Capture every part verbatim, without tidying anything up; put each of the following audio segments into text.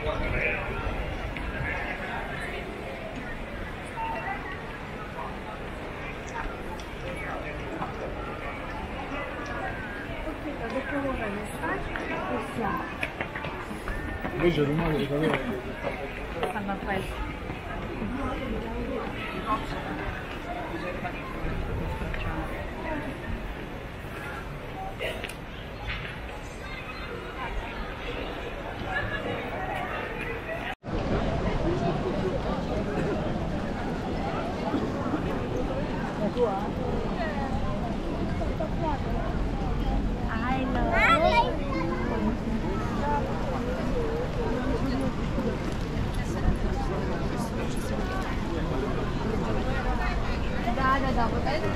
Invece il rumore di favore stanno a fare. La tua? I love. Da, da, da, potete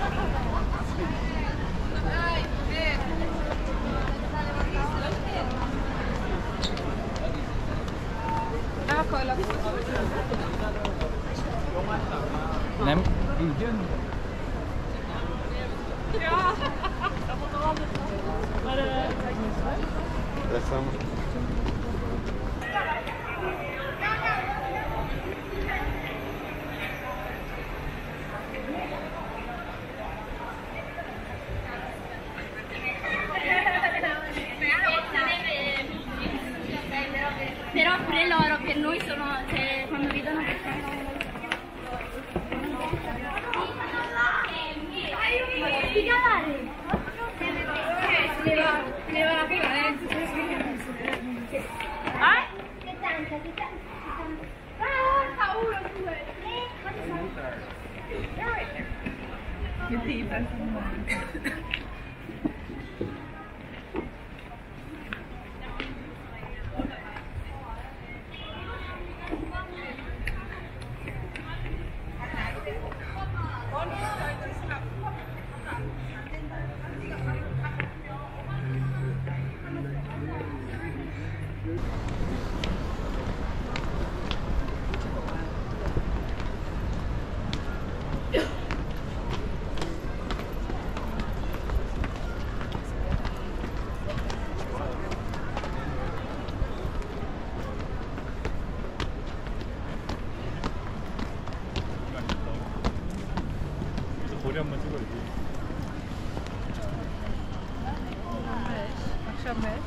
Ah, quella. Nem? Lecamy. Però pure loro per noi sono, cioè, quando vedono che sono spiegare leva leva la prima eh che tanta che tanta ah uno due che tipo 머리 한번 찍어야지. Facciamo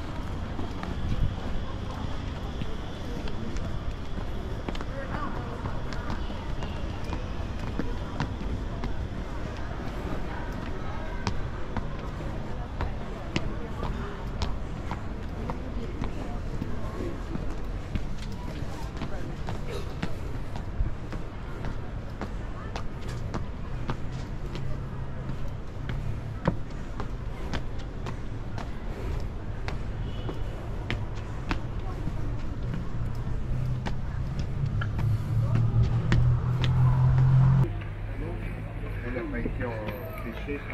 vecchio discesa.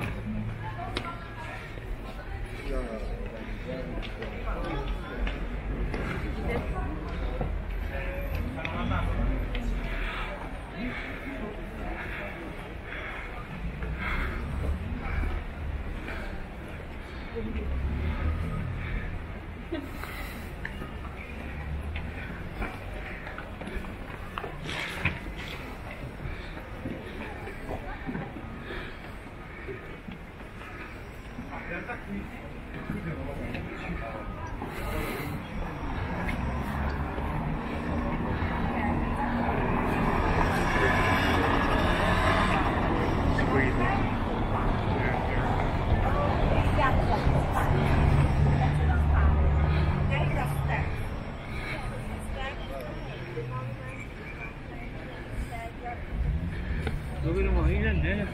Dove lo vuoi andare?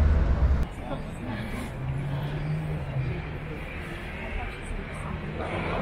Thank you.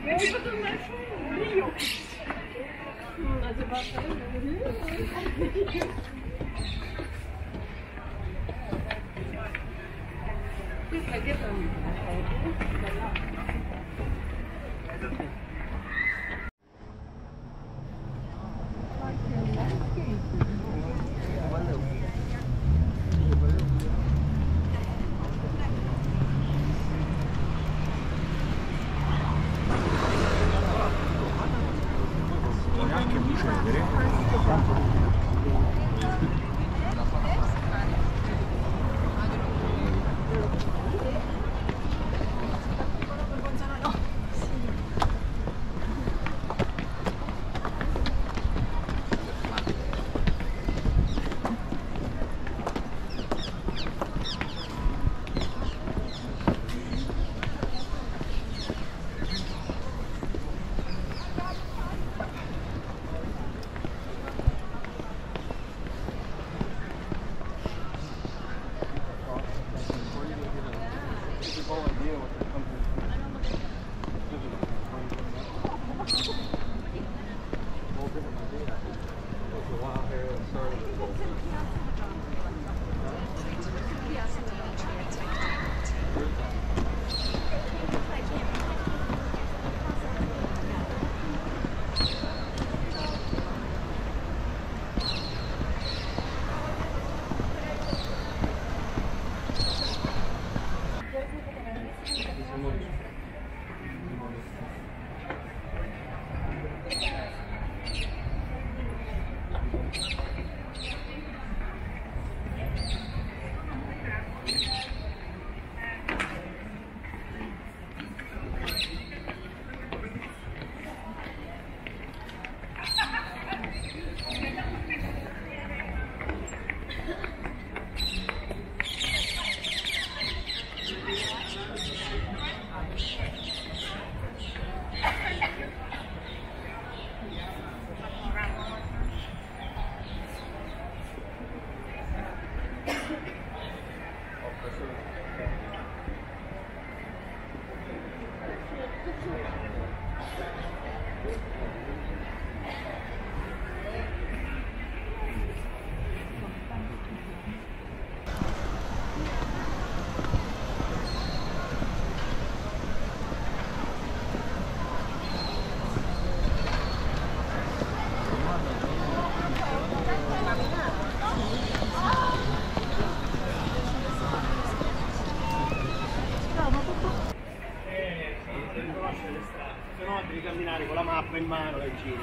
Se no devi camminare con la mappa in mano e giri.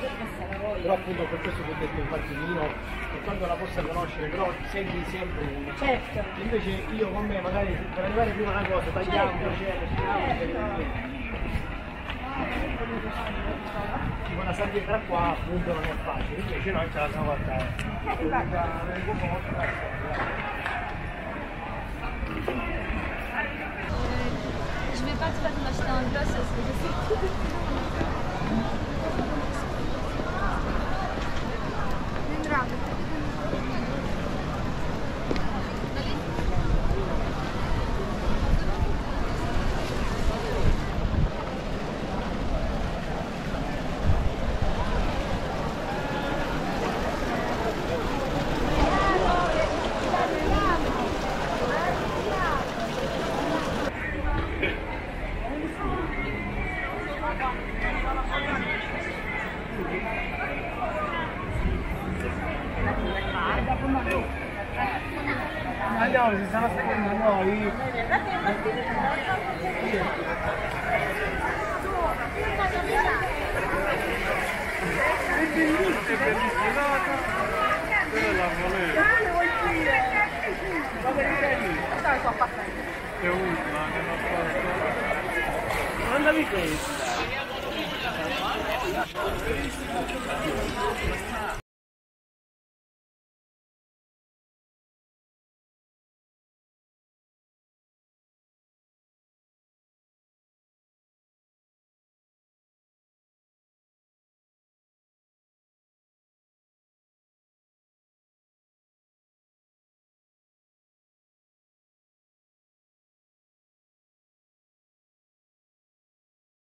Però appunto per questo ti ho detto infatti io per quanto la possa conoscere, però segui sempre una. Certo. Invece io con me magari per arrivare prima una cosa tagliamo, certo. Tipo una salita qua appunto non è facile, invece noi ce la siamo fatta. Je vais pas te faire m'acheter un gloss parce que je sais que Andiamo, si stanno seguendo noi. È bellissimo, è bellissimo. Quella è la moneta. È ultima, che non posso. Non andavi questo.